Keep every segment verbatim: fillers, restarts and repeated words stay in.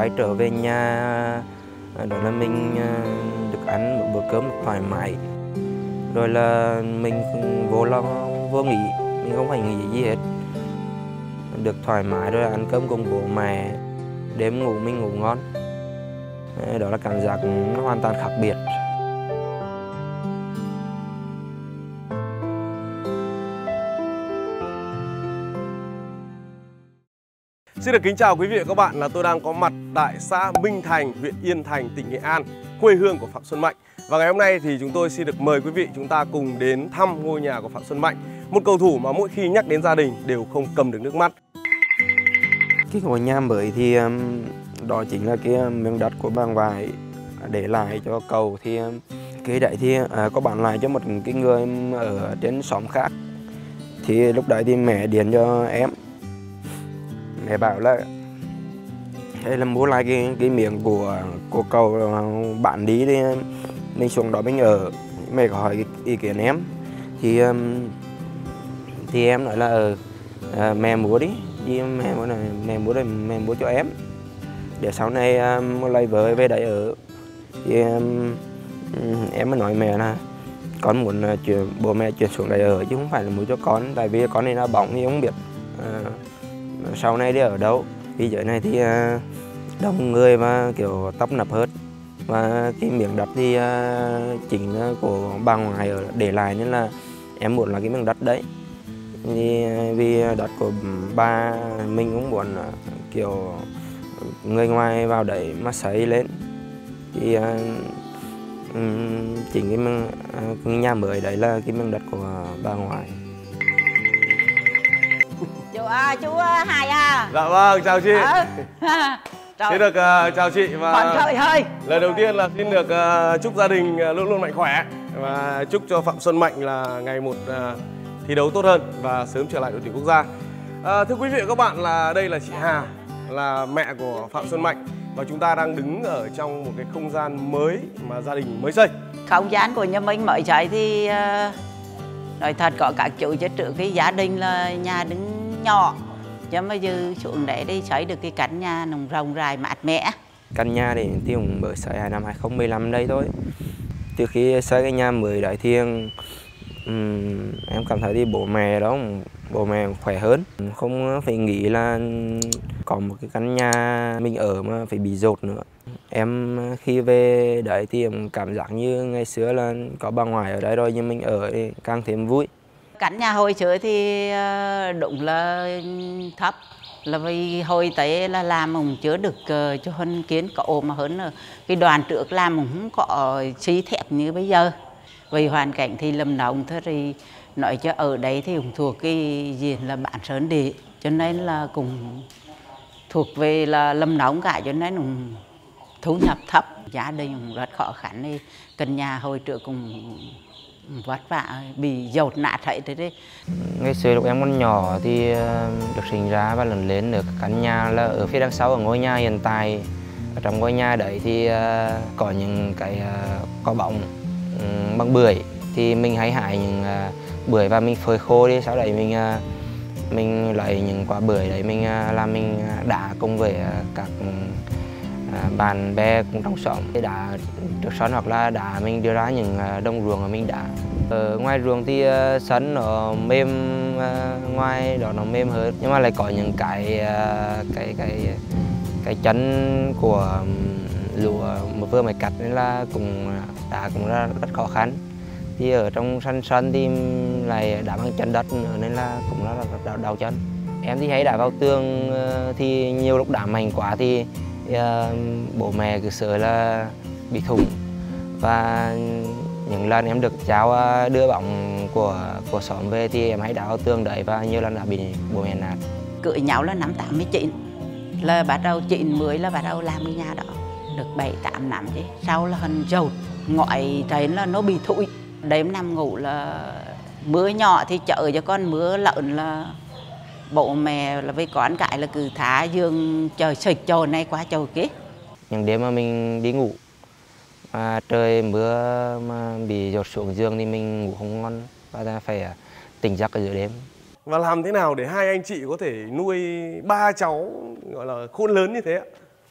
quay trở về nhà, đó là mình được ăn một bữa cơm thoải mái, rồi là mình vô lo vô nghĩ, mình không phải nghĩ gì hết, được thoải mái rồi ăn cơm cùng bố mẹ, đêm ngủ mình ngủ ngon, đó là cảm giác nó hoàn toàn khác biệt. Xin được kính chào quý vị và các bạn, là tôi đang có mặt tại xã Minh Thành, huyện Yên Thành, tỉnh Nghệ An, quê hương của Phạm Xuân Mạnh. Và ngày hôm nay thì chúng tôi xin được mời quý vị chúng ta cùng đến thăm ngôi nhà của Phạm Xuân Mạnh, một cầu thủ mà mỗi khi nhắc đến gia đình đều không cầm được nước mắt. Cái ngôi nhà mới thì đó chính là cái miếng đất của bà ngoại để lại cho cậu. Thì cái đấy thì có bán lại cho một cái người ở trên xóm khác. Thì lúc đấy thì mẹ điện cho em, mẹ bảo là hay là mua lại cái cái miếng của của cậu bạn đi thì mình xuống đó mình ở. Mẹ có hỏi ý kiến em thì thì em nói là ở à, mẹ mua đi, vì mẹ muốn là mẹ mua rồi mẹ mua cho em để sau này um, lấy vợ về đấy ở. Thì um, em mới nói mẹ là con muốn uh, chuyển bố mẹ chuyển xuống đấy ở chứ không phải là mua cho con, tại vì con này nó bỏng thì không biết uh, sau này đi ở đâu. Thì dưới này thì uh, đông người và kiểu tấp nập hết, và cái miếng đất thì uh, chính là của bà ngoại ở để lại, nên là em muốn là cái miếng đất đấy. Thì vì đất của ba mình cũng muốn uh, kiểu người ngoài vào đấy mà xây lên, thì uh, um, chính cái, miếng, uh, cái nhà mới đấy là cái miếng đất của bà ngoại. Chú à, chú Hải à. Dạ vâng, chào chị. À. Xin được uh, chào chị và trời ơi. Lời đầu tiên là xin được uh, chúc gia đình uh, luôn luôn mạnh khỏe, và chúc cho Phạm Xuân Mạnh là ngày một uh, thi đấu tốt hơn và sớm trở lại đội tuyển quốc gia. À, thưa quý vị và các bạn, là đây là chị Hà, là mẹ của Phạm Xuân Mạnh, và chúng ta đang đứng ở trong một cái không gian mới mà gia đình mới xây. Không gian của nhà mình mới xây thì uh, nói thật có các chủ chứ trước cái gia đình là nhà đứng nhỏ, chứ mà giờ xuống đấy đi xây được cái căn nhà nồng rộng rãi mát mẻ. Căn nhà thì thì cũng mới xây năm hai không một năm đây thôi. Từ khi xây cái nhà mới đấy thì um, em cảm thấy thì bố mẹ đó bố mẹ khỏe hơn, không phải nghĩ là có một cái căn nhà mình ở mà phải bị dột nữa. Em khi về đấy thì em cảm giác như ngày xưa là có bà ngoại ở đấy rồi, nhưng mình ở thì càng thêm vui. Căn nhà hồi xưa thì đúng là thấp, là vì hồi tới là làm cũng chưa được uh, cho hơn kiến cậu, mà hơn là cái đoàn trước làm cũng không có xí thép như bây giờ. Vì hoàn cảnh thì lầm nông thôi, thì nói cho ở đấy thì cũng thuộc cái gì là bản sơn địa, cho nên là cũng thuộc về là lâm nông cả, cho nên cũng thu nhập thấp, gia đình cũng rất khó khăn. Thì căn nhà hồi trước cũng vất vả, bị dột nát hết đấy. Ngày xưa lúc em còn nhỏ thì được sinh ra và lớn lên được căn nhà là ở phía đằng sau ở ngôi nhà hiện tại. Ở trong ngôi nhà đấy thì có những cái có bóng bằng bưởi, thì mình hay hái những bưởi và mình phơi khô đi, sau đấy mình mình lấy những quả bưởi đấy mình làm mình đá cùng với các bạn bè cùng trong xóm, đá trước sân hoặc là đá mình đưa ra những đồng ruộng mà mình đá. Ở ngoài ruộng thì sân nó mềm, ngoài đó nó mềm hơn, nhưng mà lại có những cái cái cái cái chân của lúa mà vừa mới cắt, nên là cũng đá cũng rất, rất khó khăn. Thì ở trong sân sân thì lại đá bằng chân đất nữa, nên là cũng rất là đau, đau chân. Em thì hay đá vào tường, thì nhiều lúc đá mạnh quá thì uh, bố mẹ cứ sợ là bị thủng, và những lần em được cháu đưa bóng của của xóm về thì em hay đá vào tường đấy, và nhiều lần đã bị bố mẹ nạt. Cưới nhau là năm tám mươi chín, là bắt đầu chín mươi là bắt đầu làm cái nhà đó được bảy tám năm chứ, sau là hình dầu ngoại thấy là nó bị thụi. Đêm nằm ngủ là mưa nhỏ thì chợ cho con, mưa lợn là bộ mẹ là với con cái là cứ thả giường trời sịch trời này qua trời kia. Những đêm mà mình đi ngủ mà trời mưa mà bị dột xuống giường thì mình ngủ không ngon, và phải tỉnh giấc ở giữa đêm. Và làm thế nào để hai anh chị có thể nuôi ba cháu gọi là khôn lớn như thế ạ?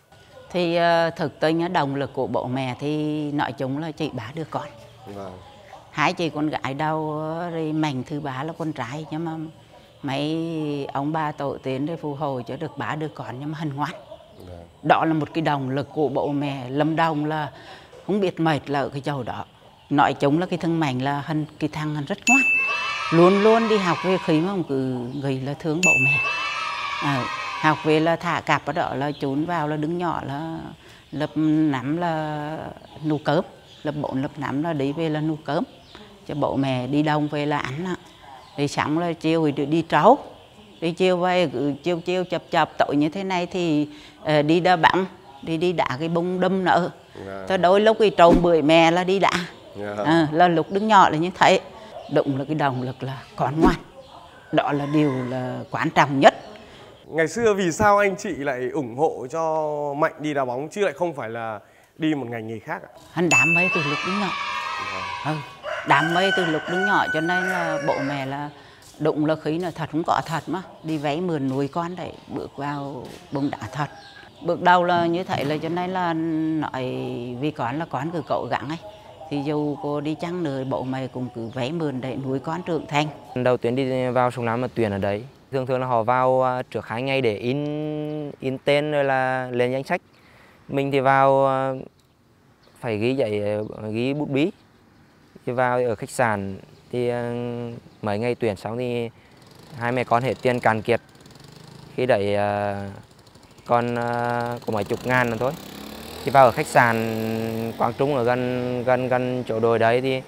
Thì uh, thực tình động lực của bố mẹ thì nói chung là chị ba đứa con. Vâng. Hai chị con gái đâu rồi Mạnh thứ ba là con trai, nhưng mà mấy ông bà tổ tiên để phù hộ cho được ba đứa con nhưng mà hân ngoan. Vâng. Đó là một cái động lực của bố mẹ. Lâm Đồng là không biết mệt là ở cái chỗ đó. Nói chung là cái thằng Mạnh là hân, cái thằng hân rất ngoan, luôn luôn đi học về khi mà ông cứ nghĩ là thương bố mẹ. À, học về là thả cặp ở đó là trốn vào là đứng nhỏ là lớp năm là nấu cơm, lớp bốn lớp năm là đi về là nấu cơm cho bố mẹ, đi đông về là ăn á. Thì sáng là chiều thì đi trấu, đi chiều về chiều chiều chập chập tội như thế này thì uh, đi đá bóng, đi đi đá cái bông đâm nữa. Yeah. Tới đôi lúc cái trộm bưởi mẹ là đi đá. Yeah. À, là lúc đứng nhỏ là như thế. Đúng là cái động lực là con ngoan, đó là điều là quan trọng nhất. Ngày xưa vì sao anh chị lại ủng hộ cho Mạnh đi đá bóng chứ lại không phải là đi một ngành nghề khác ạ? Hắn đam mê từ lúc đứng nhỏ. Ừ, đam mê từ lúc đứng nhỏ cho nên là bố mẹ là đụng là khí là thật không có thật mà đi váy mườn nuôi con để bước vào bóng đá thật. Bước đầu là như thế là cho nên là nói vì con là con cứ cố gắng ấy. Thì dù cô đi chăng nữa bố mẹ cũng cứ váy mườn để nuôi con trưởng thành. Đầu tiên đi vào sông Lam mà tuyển ở đấy. Thường thường là họ vào trước hai ngày để in in tên rồi là lên danh sách. Mình thì vào phải ghi giấy, ghi bút bí. Thì vào ở khách sạn thì mấy ngày tuyển xong thì hai mẹ con hết tiền cạn kiệt. Khi đấy còn có mấy chục ngàn nữa thôi. Thì vào ở khách sạn Quang Trung ở gần gần gần chỗ đồi đấy thì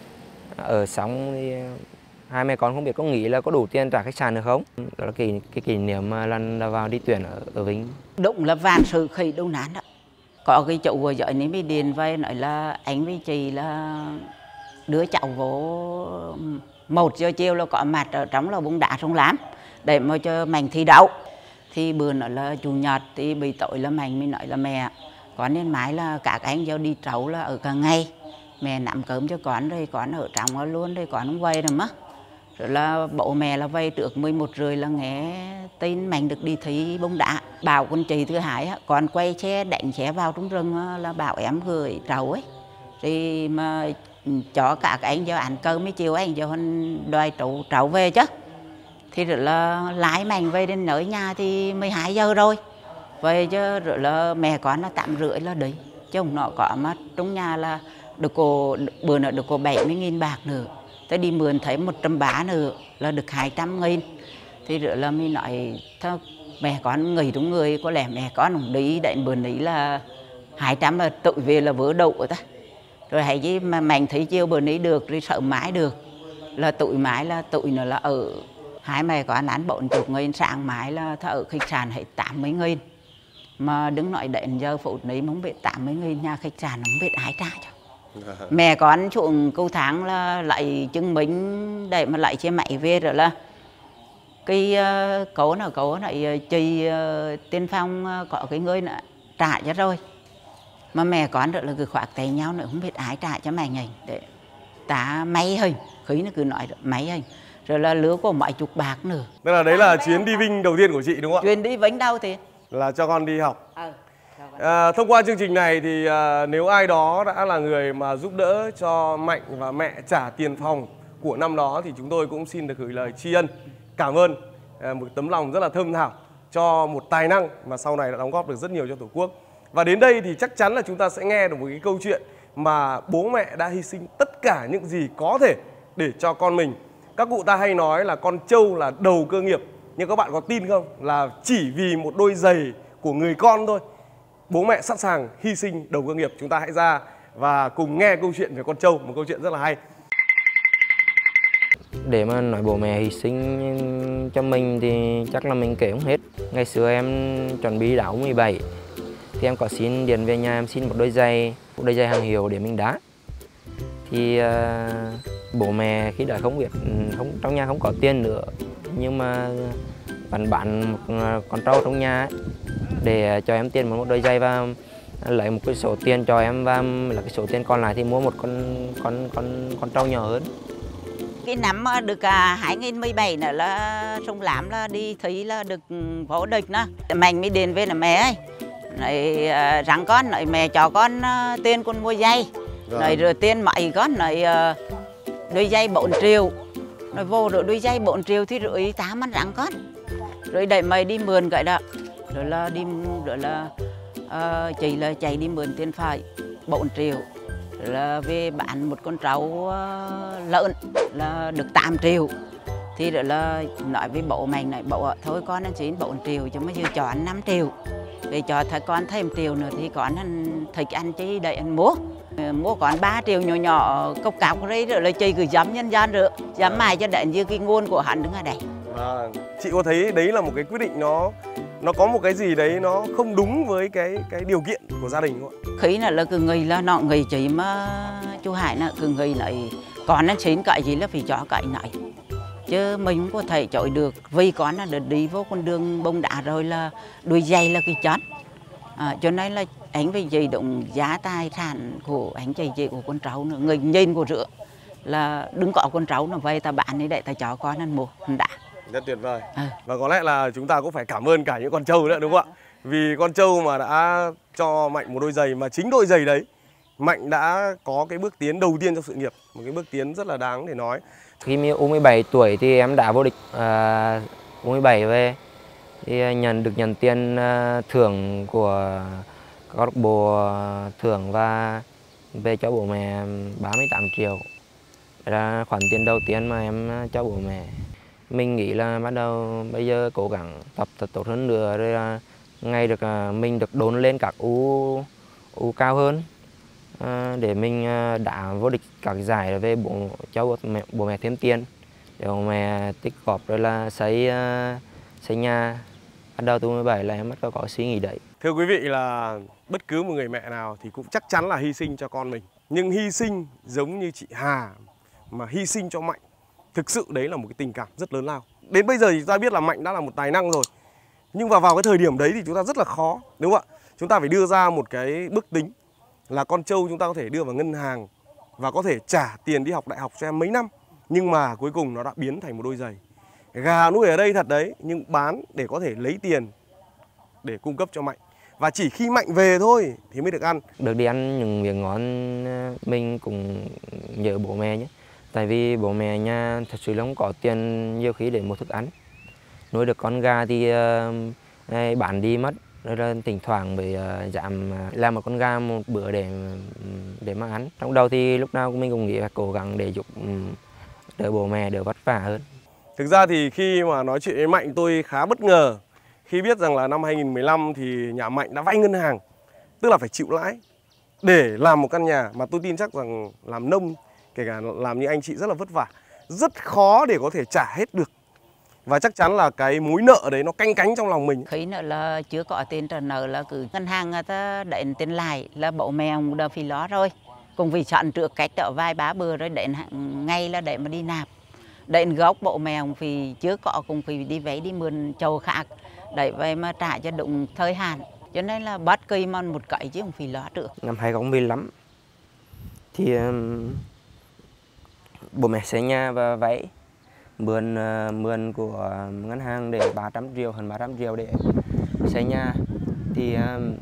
ở xong thì hai mẹ con không biết có nghĩ là có đủ tiền trả khách sạn được không. Đó là cái cái kỷ niệm mà lần vào đi tuyển ở, ở Vĩnh. Đúng là vạn sự khởi đầu nan đó. Có cái chỗ vừa dậy nên mới điền về nói là anh với chị là đứa cháu vô một giờ chiều là có mặt ở trong là bóng đá Sông Lam để mà cho Mạnh thi đấu. Thì bữa nói là chủ nhật thì bị tội là Mạnh mới nói là mẹ con nên mãi là các anh vô đi trấu là ở cả ngày, mẹ nắm cơm cho con rồi con ở trong đó luôn rồi con không về rồi mất. Rồi là bố mẹ là về trước mười một rưỡi là nghe tin Mạnh được đi thi bóng đá. Bảo con chị thứ hai con quay xe đánh xe vào trong rừng là bảo em gửi trấu ấy. Thì mà cho các anh vô ăn cơm mấy chiều anh vô đòi trấu trấu về chứ. Thì rồi là lái Mạnh về đến nơi nhà thì mười hai giờ rồi. Về chứ rồi là mẹ con là tạm rưỡi là đi. Chứ không nó có mà trong nhà là được cô bữa nữa được cô bảy mươi nghìn bạc nữa. Tới đi mượn thấy một trăm ba nữa là được hai trăm nghìn. Thì rồi là mình nói thôi mẹ con nghỉ đúng người, có lẽ mẹ con không đi đến bữa ní là hai trăm là tự về là vỡ đậu rồi ta. Rồi hãy chứ mà Mạnh thấy chiều bữa ní được rồi sợ mãi được. Là tụi mãi là tụi nó là ở hai mẹ con ăn bốn chục nghìn, sáng mãi là thợ ở khách sạn hết tám mươi nghìn. Mà đứng nói đến giờ phút này không biết tám mươi nghìn nhà khách sạn không biết ai trả cho. Mẹ con chuộng câu tháng là lại chứng minh để mà lại xe máy về rồi là cái uh, cố nào cố này chị uh, Tiên Phong uh, có cái người nữa trả cho rồi. Mà mẹ con rồi là cứ khoác tay nhau nữa không biết ai trả cho mẹ nhỉ để ta máy hình, khí nó cứ nói máy hình. Rồi là lứa của mọi chục bạc nữa. Tức là đấy là chuyến đi Vinh đầu tiên của chị đúng không ạ? Chuyến đi Vĩnh đâu thì là cho con đi học. Ừ. À, thông qua chương trình này thì à, nếu ai đó đã là người mà giúp đỡ cho Mạnh và mẹ trả tiền phòng của năm đó thì chúng tôi cũng xin được gửi lời tri ân, cảm ơn à, một tấm lòng rất là thơm thảo cho một tài năng mà sau này đã đóng góp được rất nhiều cho Tổ quốc. Và đến đây thì chắc chắn là chúng ta sẽ nghe được một cái câu chuyện mà bố mẹ đã hy sinh tất cả những gì có thể để cho con mình. Các cụ ta hay nói là con trâu là đầu cơ nghiệp, nhưng các bạn có tin không là chỉ vì một đôi giày của người con thôi bố mẹ sẵn sàng hy sinh đầu cơ nghiệp. Chúng ta hãy ra và cùng nghe câu chuyện về con trâu, một câu chuyện rất là hay. Để mà nói bố mẹ hy sinh cho mình thì chắc là mình kể không hết. Ngày xưa em chuẩn bị đá U mười bảy thì em có xin điện về nhà, em xin một đôi giày, một đôi giày hàng hiệu để mình đá. Thì uh, bố mẹ khi đã không biết, không trong nhà không có tiền nữa, nhưng mà vẫn bán một con trâu trong nhà ấy, để cho em tiền một đôi giày và lấy một cái số tiền cho em, và là cái số tiền còn lại thì mua một con con con con trâu nhỏ hơn. Cái năm được à, hai nghìn mười bảy nữa là Sông Lam là đi thi là được vô địch nữa. Mạnh mới điện về là mẹ ơi, này à, rằng con nói mẹ cho con à, tiền con mua giày, Vâng. nói rồi tiền mày con nói à, đôi giày bốn triệu, nói vô rồi đôi giày bốn triệu thì rồi tám ăn rằng con, rồi đẩy mày đi mượn cái đó, rồi là đi rồi là à, chị là chạy đi mượn tiền phải bốn triệu, rồi là về bán một con trâu uh, lợn là được tám triệu. Thì rồi là nói với bố mình này, bố ạ, thôi con ăn chín bốn triệu chứ mới vừa cho ăn năm triệu. Để cho thầy con thêm triệu nữa thì con ăn thích ăn chứ để ăn mua. Mua còn ba triệu nhỏ nhỏ cốc cọc đấy rồi là chị cứ dám nhân gian rồi, dám mài cho đến như cái nguồn của hắn đứng ở đây. À, chị có thấy đấy là một cái quyết định nó nó có một cái gì đấy nó không đúng với cái cái điều kiện của gia đình không ạ? Khi là, là cứ nghĩ là nọ nghĩ chị mà chú Hải là cứ nghĩ lại con ăn chín cái gì là phải cho cái này. Chứ mình không có thể chọi được vì con là được đi vô con đường bông đá rồi là đuôi dây là cái chót. À, cho nên là anh với chị động giá tài sản của anh chị chị của con cháu nữa, người nhìn của rửa là đừng có con cháu nó về ta bạn ấy để ta cho con ăn mua ăn đã. Rất tuyệt vời. À. Và có lẽ là chúng ta cũng phải cảm ơn cả những con trâu nữa đúng không ạ? Vì con trâu mà đã cho Mạnh một đôi giày, mà chính đôi giày đấy Mạnh đã có cái bước tiến đầu tiên trong sự nghiệp, một cái bước tiến rất là đáng để nói. Khi mình u mười bảy tuổi thì em đã vô địch à, u mười bảy về thì nhận được nhận tiền à, thưởng của câu lạc bộ thưởng và về cho bố mẹ ba mươi tám triệu. Đó là khoản tiền đầu tiên mà em cho bố mẹ. Mình nghĩ là bắt đầu bây giờ cố gắng tập thật tốt hơn nữa, rồi là ngày được mình được đốn lên các u u cao hơn. À, để mình đã vô địch các giải về bố cho bố mẹ, bố mẹ thêm tiền để bố mẹ tích góp rồi là xây xây nhà. Bắt đầu từ mười bảy là em bắt đầu có suy nghĩ đấy. Thưa quý vị, là bất cứ một người mẹ nào thì cũng chắc chắn là hy sinh cho con mình, nhưng hy sinh giống như chị Hà mà hy sinh cho Mạnh, thực sự đấy là một cái tình cảm rất lớn lao. Đến bây giờ thì chúng ta biết là Mạnh đã là một tài năng rồi, nhưng vào vào cái thời điểm đấy thì chúng ta rất là khó, đúng không ạ? Chúng ta phải đưa ra một cái bước tính là con trâu chúng ta có thể đưa vào ngân hàng và có thể trả tiền đi học đại học cho em mấy năm, nhưng mà cuối cùng nó đã biến thành một đôi giày. Gà nuôi ở đây thật đấy, nhưng bán để có thể lấy tiền để cung cấp cho Mạnh. Và chỉ khi Mạnh về thôi thì mới được ăn. Được đi ăn những miếng ngon mình cũng nhớ bố mẹ nhé. Tại vì bố mẹ nhà thật sự không có tiền nhiều khi để mua thức ăn. Nuôi được con gà thì uh, bán đi mất. Rồi là thỉnh thoảng phải uh, giảm làm một con gà một bữa để để mà ăn. Trong đầu thì lúc nào mình cũng nghĩ là cố gắng để giúp um, đỡ bố mẹ đỡ vất vả hơn. Thực ra thì khi mà nói chuyện với Mạnh tôi khá bất ngờ khi biết rằng là năm hai nghìn không trăm mười lăm thì nhà Mạnh đã vay ngân hàng, tức là phải chịu lãi để làm một căn nhà mà tôi tin chắc rằng làm nông, kể cả làm như anh chị rất là vất vả, rất khó để có thể trả hết được. Và chắc chắn là cái mối nợ đấy nó canh cánh trong lòng mình. Khi nữa là chưa có tiền trả nợ là cứ ngân hàng người ta đền tiền lại là bố mẹ ông đã phải lo rồi. Cùng vì chọn trước cách ở vài ba bữa rồi đến ngay là để mà đi nạp. Đến gốc bộ mẹ ông vì chưa có cùng vì đi vay đi mượn châu khác để vậy mà trả cho đúng thời hạn. Cho nên là bất kỳ mà một cái chứ không phải lo được. Năm hai nghìn không trăm mười lăm thì um, bố mẹ xây nhà và vay mượn uh, mượn của ngân hàng để ba trăm triệu, hơn ba trăm triệu để xây nhà. Thì um,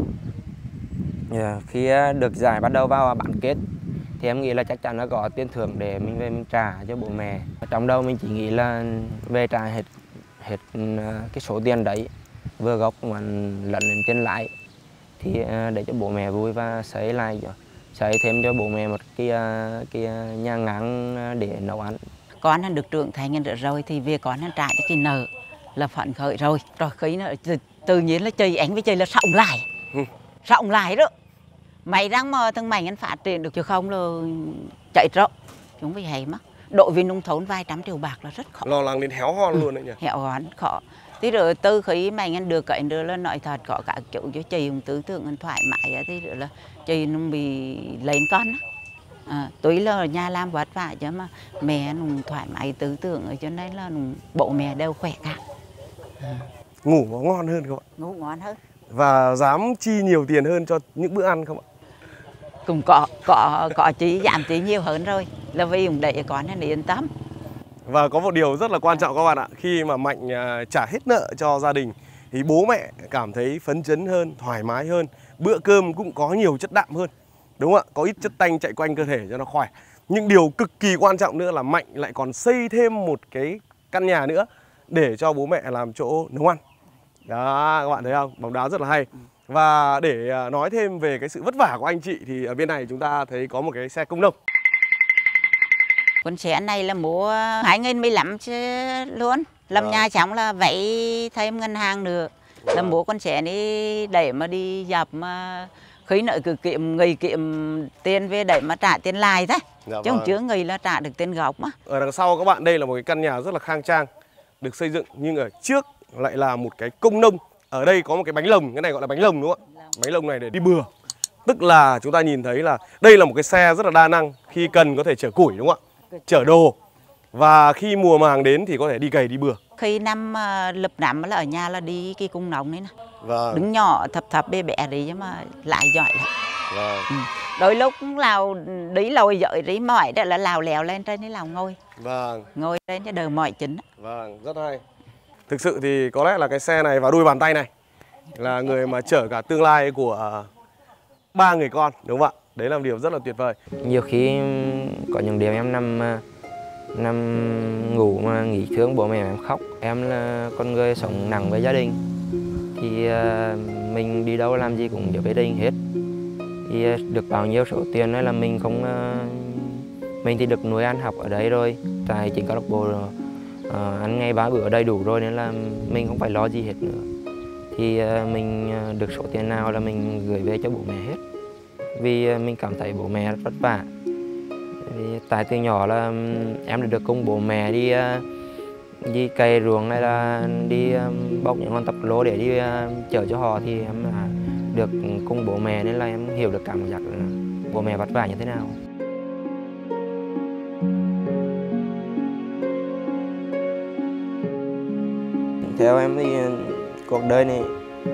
yeah, khi được giải bắt đầu vào bán kết thì em nghĩ là chắc chắn là có tiền thưởng để mình về mình trả cho bố mẹ. Trong đầu mình chỉ nghĩ là về trả hết hết cái số tiền đấy, vừa gốc mà lẫn lên tiền lãi, thì để cho bố mẹ vui và xây lại xây thêm cho bố mẹ một cái cái nhà ngang để nấu ăn. Con nó được trưởng thành rồi, rồi thì về con nó trả cho cái nợ là phấn khởi rồi. Rồi khi nó tự nhiên là chơi anh với chơi là sống lại, ừ. sống lại đó. Mày đang mà thằng mày anh phát triển được chứ không là chạy trộm chúng phải hay mất. Đội viên nông thôn vài trăm triệu bạc là rất khó. Lo lắng đến héo hon ừ. luôn đấy nhỉ. Héo hon khó. Thế rồi từ khi mày anh được cái nữa là nói thật có cả kiểu cho chị cũng tư tưởng anh thoải mái. Thế rồi là chị nó bị lên con á. À, tuy là ở nhà làm vất vả chứ mà mẹ nó thoải mái tư tưởng cho nên là bộ mẹ đều khỏe cả. À. Ngủ có ngon hơn không ạ? Ngủ ngon hơn. Và dám chi nhiều tiền hơn cho những bữa ăn không ạ? Cũng có có có chi giảm chi nhiều hơn rồi, là vì cũng để con nó yên tâm. Và có một điều rất là quan trọng các bạn ạ, khi mà Mạnh trả hết nợ cho gia đình thì bố mẹ cảm thấy phấn chấn hơn, thoải mái hơn, bữa cơm cũng có nhiều chất đạm hơn, đúng không ạ? Có ít chất tanh chạy quanh cơ thể cho nó khỏe. Nhưng điều cực kỳ quan trọng nữa là Mạnh lại còn xây thêm một cái căn nhà nữa để cho bố mẹ làm chỗ nấu ăn. Đó, các bạn thấy không? Bóng đá rất là hay. Và để nói thêm về cái sự vất vả của anh chị thì ở bên này chúng ta thấy có một cái xe công nông. Con xe này là mua hai nghìn mười lăm chứ luôn. Làm Vâng. nhà xong là vay thêm ngân hàng nữa. Là mua con xe này để mà đi dập mà khi nợ cứ kiệm người kiệm tiền về để mà trả tiền lại thế. Dạ Chứ không vâng. chứa người là trả được tiền gốc á. Ở đằng sau các bạn đây là một cái căn nhà rất là khang trang được xây dựng, nhưng ở trước lại là một cái công nông. Ở đây có một cái bánh lồng, cái này gọi là bánh lồng đúng không ạ? Bánh lồng này để đi bừa. Tức là chúng ta nhìn thấy là đây là một cái xe rất là đa năng, khi cần có thể chở củi đúng không ạ? Chở đồ. Và khi mùa màng đến thì có thể đi cày đi bừa. Khi năm uh, lập năm là ở nhà là đi cái cung nông đấy nè. Vâng. Đứng nhỏ thập thập bé bé đi nhưng mà lại giỏi lắm. Vâng. Ừ. Đôi lúc lào đi lồi dội đi mỏi đó là lào lèo lên trên cái lào ngồi. Vâng. Ngồi lên cho đời mỏi chính. Vâng, rất hay. Thực sự thì có lẽ là cái xe này và đôi bàn tay này là người mà chở cả tương lai của ba người con, đúng không ạ? Đấy là một điều rất là tuyệt vời. Nhiều khi có những đêm em nằm nằm ngủ mà nghỉ thương bố mẹ em khóc. Em là con người sống nặng với gia đình, thì mình đi đâu làm gì cũng nhớ gia đình hết. Thì được bao nhiêu số tiền đó là mình không mình thì được nuôi ăn học ở đấy rồi, tại chính câu lạc bộ uh, ăn ngày ba bữa đầy đủ rồi nên là mình không phải lo gì hết nữa. Thì uh, mình được số tiền nào là mình gửi về cho bố mẹ hết, vì uh, mình cảm thấy bố mẹ rất vất vả. Vì tại từ nhỏ là em đã được cùng bố mẹ đi uh, đi cày ruộng hay là đi um, bóc những con tập lúa để đi uh, chở cho họ, thì em là được cùng bố mẹ nên là em hiểu được cảm giác là bố mẹ vất vả như thế nào. Theo em thì cuộc đời này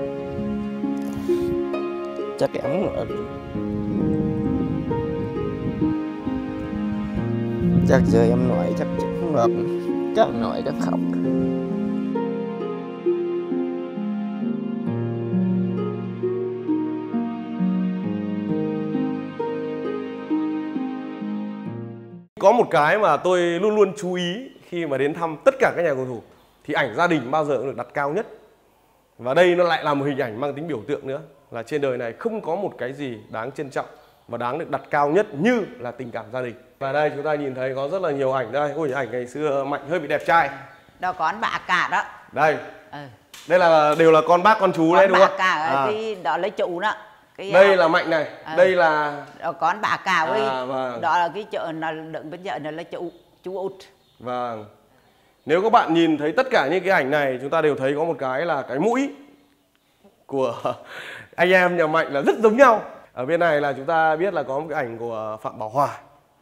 chắc em chắc giờ em nói chắc không được, chắc nói chắc khóc. Có một cái mà tôi luôn luôn chú ý khi mà đến thăm tất cả các nhà cầu thủ thì ảnh gia đình bao giờ cũng được đặt cao nhất. Và đây nó lại là một hình ảnh mang tính biểu tượng nữa, là trên đời này không có một cái gì đáng trân trọng và đáng được đặt cao nhất như là tình cảm gia đình. Và đây chúng ta nhìn thấy có rất là nhiều ảnh đây. Ôi, ảnh ngày xưa Mạnh hơi bị đẹp trai. Đó con bà cả đó. Đây. Ừ. Đây là đều là con bác con chú Con đấy đúng bà không? cả À. thì đó là chủ đó. Cái, Đây là Mạnh này, à, đây là đó con bà cả với À, vâng. đó là cái chợ nó đựng bên chợ nó là chú chú út. Vâng. Nếu các bạn nhìn thấy tất cả những cái ảnh này, chúng ta đều thấy có một cái là cái mũi của anh em nhà Mạnh là rất giống nhau. Ở bên này là chúng ta biết là có một cái ảnh của Phạm Bảo Hòa.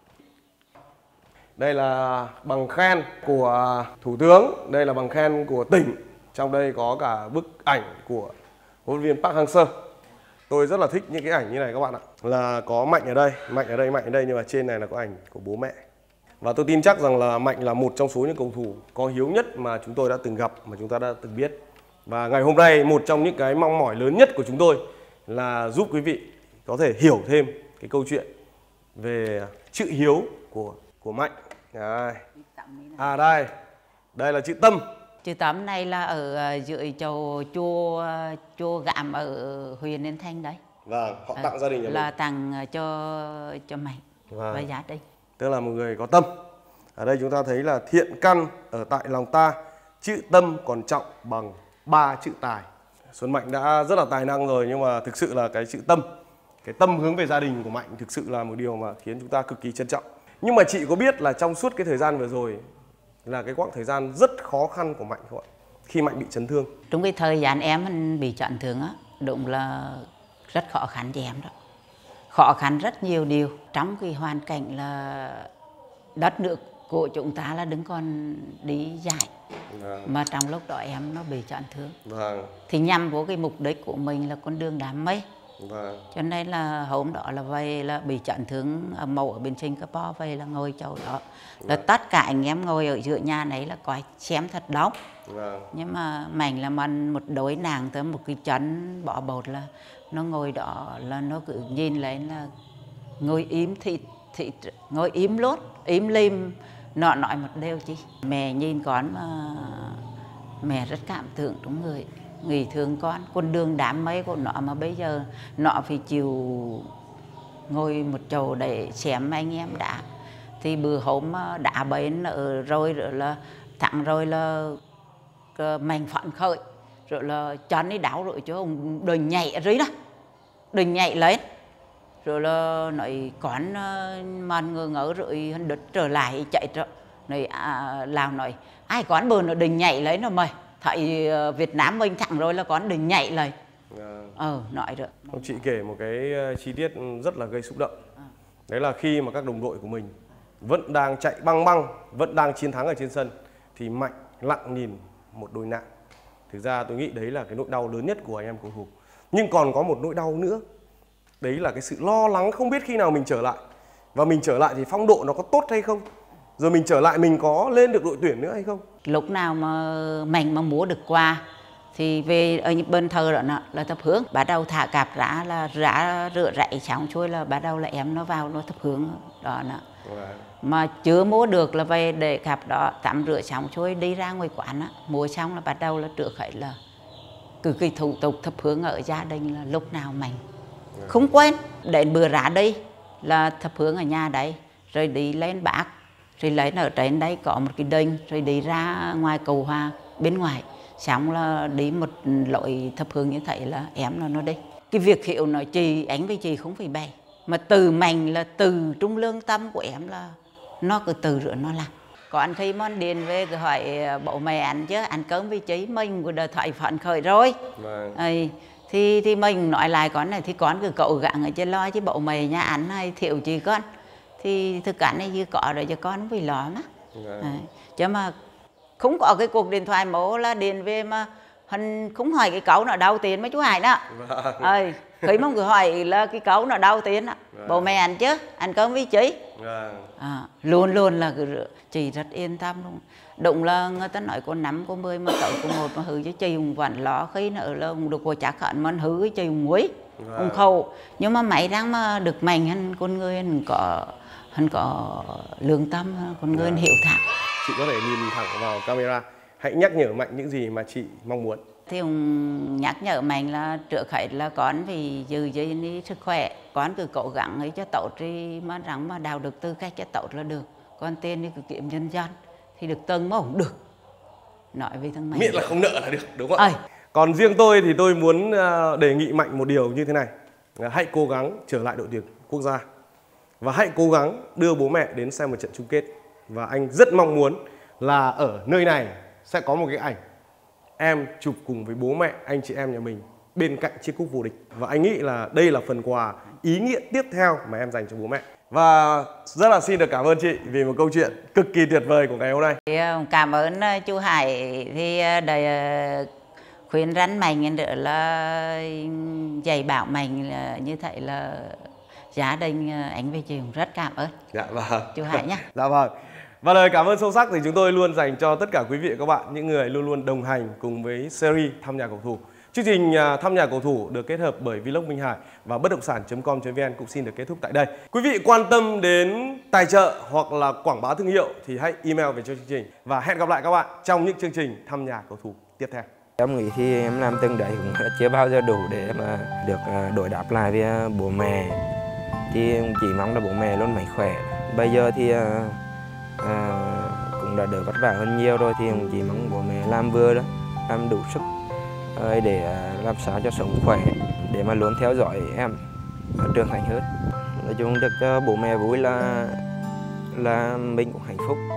Đây là bằng khen của Thủ tướng, đây là bằng khen của tỉnh. Trong đây có cả bức ảnh của huấn luyện viên Park Hang-seo. Tôi rất là thích những cái ảnh như này các bạn ạ. Là có Mạnh ở đây, Mạnh ở đây, Mạnh ở đây, nhưng mà trên này là có ảnh của bố mẹ. Và tôi tin chắc rằng là Mạnh là một trong số những cầu thủ có hiếu nhất mà chúng tôi đã từng gặp, mà chúng ta đã từng biết. Và ngày hôm nay một trong những cái mong mỏi lớn nhất của chúng tôi là giúp quý vị có thể hiểu thêm cái câu chuyện về chữ hiếu của của Mạnh. Đây. À đây, đây là chữ Tâm. Chữ Tâm này là ở dưới chỗ chùa chùa Gạm ở huyện Yên Thanh đấy. Vâng, họ tặng gia đình nhà là mình. tặng cho cho Mạnh Vâng. và giá đình. Tức là một người có tâm. Ở đây chúng ta thấy là thiện căn ở tại lòng ta, chữ tâm còn trọng bằng ba chữ tài. Xuân Mạnh đã rất là tài năng rồi, nhưng mà thực sự là cái chữ tâm, cái tâm hướng về gia đình của Mạnh thực sự là một điều mà khiến chúng ta cực kỳ trân trọng. Nhưng mà chị có biết là trong suốt cái thời gian vừa rồi là cái quãng thời gian rất khó khăn của Mạnh không ạ? Khi Mạnh bị chấn thương. Trong cái thời gian em bị chấn thương á, đúng là rất khó khăn cho em đó. Khó khăn rất nhiều điều. Trong cái hoàn cảnh là đất nước của chúng ta là đứng còn đi giải. Vâng. Mà trong lúc đó em nó bị chấn thương. Vâng. Thì nhằm vô cái mục đích của mình là con đường đam mê. Vâng. Cho nên là hôm đó là về là bị chấn thương mổ ở bên Singapore, về là ngồi chỗ đó. Là Vâng. tất cả anh em ngồi ở giữa nhà đấy là coi xem thật đông. Vâng. Nhưng mà mình là mình một đối nàng tới một cái chân bỏ bột là nó ngồi đó là nó cứ nhìn lên là ngồi im thì, thì ngồi im lốt, im lim. Nó nói một điều chứ. Mẹ nhìn con mà mẹ rất cảm tưởng trong người. Người thương con, con đường đám mây của nó mà bây giờ nó phải chịu ngồi một chỗ để xem anh em đá. Thì bữa hôm đá bến ở rồi rồi là thẳng rồi là mình phấn khởi. Rồi là chân đi đảo rồi chứ ông đừng nhảy ở dưới đó. Đừng nhảy lên. Rồi là nói con màn ngơ ngỡ rồi hắn đứt trở lại chạy rồi. Nói à, làm nói ai con bờ nó đừng nhảy lấy nó mày. Thấy Việt Nam mình thẳng rồi là con đừng nhảy lấy. Vâng. Ờ, nói được. Ông chị kể một cái chi tiết rất là gây xúc động. Đấy là khi mà các đồng đội của mình vẫn đang chạy băng băng, vẫn đang chiến thắng ở trên sân thì Mạnh lặng nhìn một đôi nạn. Thực ra tôi nghĩ đấy là cái nỗi đau lớn nhất của anh em cầu thủ. Nhưng còn có một nỗi đau nữa. Đấy là cái sự lo lắng không biết khi nào mình trở lại. Và mình trở lại thì phong độ nó có tốt hay không? Rồi mình trở lại mình có lên được đội tuyển nữa hay không? Lúc nào mà mình mà múa được qua thì về ở bên thờ đó nè, là thập hướng. Bắt đầu thả cạp ra là rã rửa rảy xong xuôi là bắt đầu là em nó vào nó thập hướng đó nè. Mà chưa múa được là về để cạp đó tắm rửa xong xuôi đi ra ngoài quán á, múa xong là bắt đầu là trước khởi là cứ cái thủ tục thập hướng ở gia đình là lúc nào mình không quên. Đến bữa ra đi là thập hướng ở nhà đấy, rồi đi lên bác, rồi lấy ở trên đây có một cái đình, rồi đi ra ngoài cầu Hoa bên ngoài, xong là đi một lội thập hướng như thế là em là nó đi. Cái việc hiểu nói chị anh với chị không phải bày, mà từ mình là từ trong lương tâm của em là nó cứ từ rửa nó làm. Còn khi mà điện về cứ hỏi bố mẹ ăn chứ ăn cơm với chị mình cũng đã thấy phấn khởi rồi. Vâng. Ây, thì thì mình nói lại con này thì con cứ cậu gặng ở trên lo chứ bố mẹ nhà ăn hay thiệu gì con. Thì thực cảnh này như có rồi cho con không phải lo mà. Vâng. À, chứ mà không có cái cuộc điện thoại mổ là điện về mà hắn không hỏi cái cấu nào đau tiền mấy chú Hải đó. Vâng. Ơi, khi mà cứ hỏi là cái cấu nào đau tiền đó. Vâng. Bố mẹ ăn chứ, ăn cơm với chị. Vâng. À, luôn luôn là cứ chị rất yên tâm luôn. Đúng là người ta nói con năm, con mười mà cậu con một mà hư chứ chị cũng vẫn lo khi nữa là cũng được của chắc hẳn mà hư với chị cũng muối. Vâng. Cũng khâu. Nhưng mà mấy đang mà được mình hắn con người hắn có hắn có lương tâm, con người hắn hiểu thẳng. Chị có thể nhìn thẳng vào camera, hãy nhắc nhở Mạnh những gì mà chị mong muốn. Thì ông nhắc nhở mình là trước hết là con vì giữ gìn đi sức khỏe, con cứ cố gắng ấy cho tốt thì mà rằng mà đào được tư cách cho tốt là được. Con tiền thì cứ kiếm nhân dân thì được từng mà không được. Nói với thằng mày. Miễn là không nợ là được, đúng không ạ? Ơi. Còn riêng tôi thì tôi muốn đề nghị Mạnh một điều như thế này. Hãy cố gắng trở lại đội tuyển quốc gia. Và hãy cố gắng đưa bố mẹ đến xem một trận chung kết. Và anh rất mong muốn là ở nơi này sẽ có một cái ảnh em chụp cùng với bố mẹ, anh chị em nhà mình bên cạnh chiếc cúp vô địch. Và anh nghĩ là đây là phần quà ý nghĩa tiếp theo mà em dành cho bố mẹ. Và rất là xin được cảm ơn chị vì một câu chuyện cực kỳ tuyệt vời của ngày hôm nay. Cảm ơn chú Hải thì đời khuyên rắn mình nữa là dạy bảo mình là như thế là gia đình anh với chị cũng rất cảm ơn. Dạ vâng. Chú Hải nhé. Dạ vâng. Và lời cảm ơn sâu sắc thì chúng tôi luôn dành cho tất cả quý vị và các bạn, những người luôn luôn đồng hành cùng với series Thăm Nhà Cầu Thủ. Chương trình Thăm Nhà Cầu Thủ được kết hợp bởi Vlog Minh Hải và bất động sản chấm com chấm vn cũng xin được kết thúc tại đây. Quý vị quan tâm đến tài trợ hoặc là quảng bá thương hiệu thì hãy email về cho chương trình. Và hẹn gặp lại các bạn trong những chương trình Thăm Nhà Cầu Thủ tiếp theo. Em nghĩ thì em làm từng đấy cũng chưa bao giờ đủ để mà được đổi đáp lại với bố mẹ. Thì chỉ mong là bố mẹ luôn mạnh khỏe. Bây giờ thì à, cũng đã đỡ vất vả hơn nhiều rồi, thì cũng chỉ mong bố mẹ làm vừa đó, làm đủ sức để làm sao cho sống khỏe, để mà luôn theo dõi em trưởng thành hơn. Nói chung được cho bố mẹ vui là là mình cũng hạnh phúc.